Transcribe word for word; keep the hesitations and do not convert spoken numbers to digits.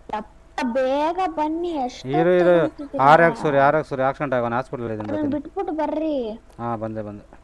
ಬೇಗ ಬನ್ನಿ ಇರು ಇರು ಆರ್ ಎಕ್ಸ್ ಸರಿ ಆರ್ ಎಕ್ಸ್ ಸರಿ ಆಕ್ಸಿಡೆಂಟ್ ಆಗೋಣ ಹಾಸ್ಪಿಟಲ್ ಇದ್ದೀನಿ ಬಿಟ್ಬಿಟ್ಟು ಬರ್ರಿ ಹಾಂ ಬಂದೆ ಬಂದೆ